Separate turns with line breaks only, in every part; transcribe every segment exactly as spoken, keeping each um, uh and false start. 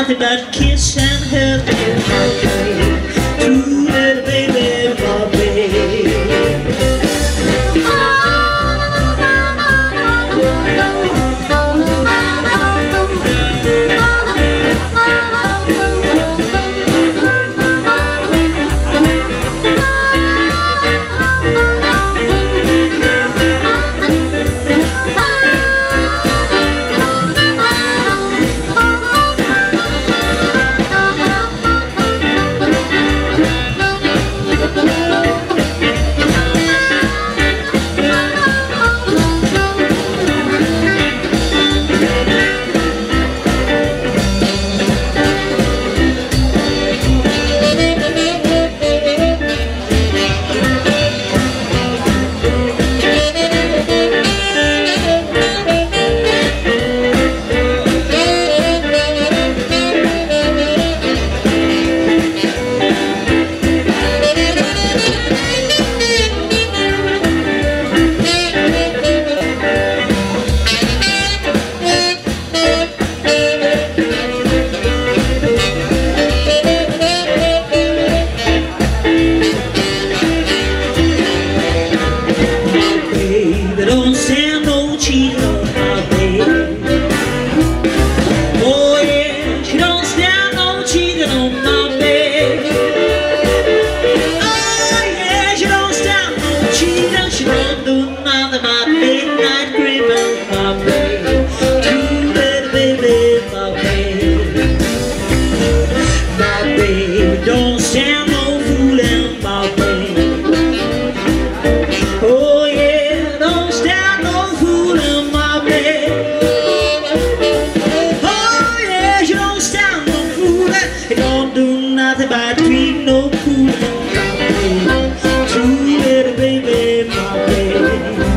nothing but kiss and hug. True little baby, my baby. Don't stand no cheating on my baby. Oh yeah, she don't stand no cheating on my baby. Oh yeah, she don't stand no cheating. She don't do nothing but midnight creeping, my baby. True little baby, my baby. My baby don't stand no fooling, my baby. Oh yeah, don't stand no fooling, my baby. Oh yeah, she don't stand no fooling. She don't do nothing but treat no fooling, my baby. True little baby, my baby.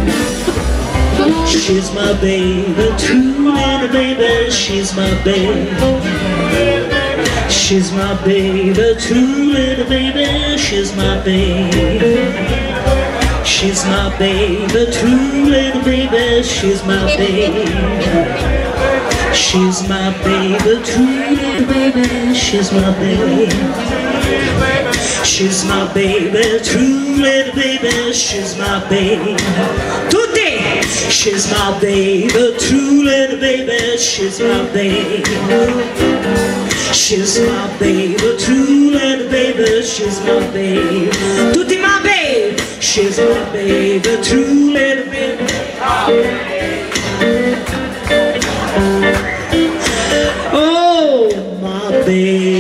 She's my baby, true little baby. She's my baby. She's my baby, true little baby. She's my baby. She's my baby, true little baby. She's my baby. She's my baby, true little baby. She's my baby. She's my baby, true little baby. She's my baby. Tutti! She's my baby, true little baby. She's my baby. She's my baby, true little baby. She's my baby. Tutti my baby. She's my baby, true little baby. Oh, my baby.